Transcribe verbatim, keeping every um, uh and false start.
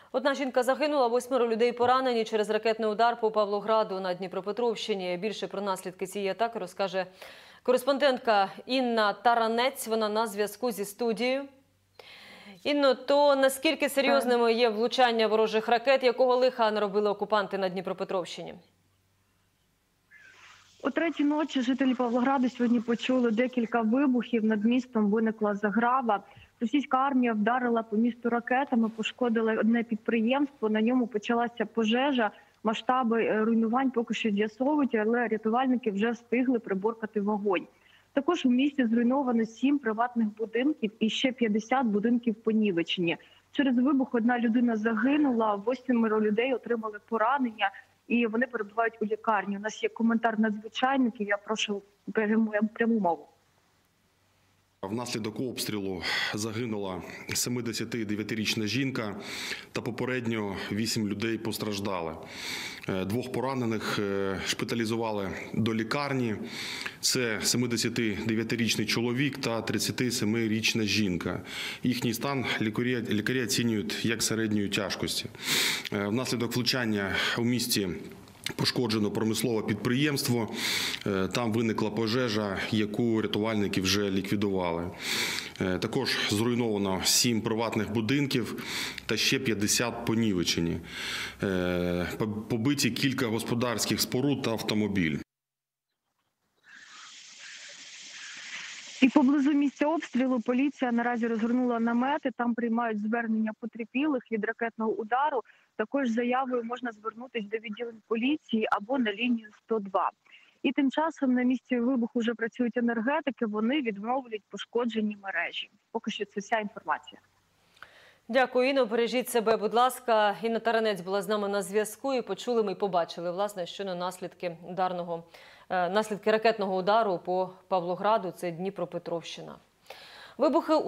Одна жінка загинула, восьмеро людей поранені через ракетний удар по Павлограду на Дніпропетровщині. Більше про наслідки цієї атаки розкаже кореспондентка Інна Таранець. Вона на зв'язку зі студією. Інно, то наскільки серйозними є влучання ворожих ракет, якого лиха наробили окупанти на Дніпропетровщині? О третій ночі жителі Павлограду сьогодні почули декілька вибухів. Над містом виникла заграва. Російська армія вдарила по місту ракетами, пошкодила одне підприємство. На ньому почалася пожежа. Масштаби руйнувань поки що з'ясовують, але рятувальники вже встигли приборкати вогонь. Також у місті зруйновано сім приватних будинків і ще п'ятдесят будинків понівечені. Через вибух одна людина загинула, восьмеро людей отримали поранення і вони перебувають у лікарні. У нас є коментар надзвичайників, я прошу пряму мову. Внаслідок обстрілу загинула семидесятидев'ятирічна жінка та попередньо вісім людей постраждали. Двох поранених шпиталізували до лікарні. Це семидесятидев'ятирічний чоловік та тридцятисемирічна жінка. Їхній стан лікарі, лікарі оцінюють як середньої тяжкості. Внаслідок влучання у місті пошкоджено промислове підприємство, там виникла пожежа, яку рятувальники вже ліквідували. Також зруйновано сім приватних будинків та ще п'ятдесят понівечені. Побиті кілька господарських споруд та автомобіль. І поблизу місця обстрілу поліція наразі розгорнула намети, там приймають звернення потерпілих від ракетного удару. Також з заявою можна звернутися до відділень поліції або на лінію сто два. І тим часом на місці вибуху вже працюють енергетики, вони відновлюють пошкоджені мережі. Поки що це вся інформація. Дякую, Інно. Бережіть себе, будь ласка. Інна Таранець була з нами на зв'язку і почули ми і побачили, власне, щойно наслідки ударного, наслідки ракетного удару по Павлограду, це Дніпропетровщина. Вибухи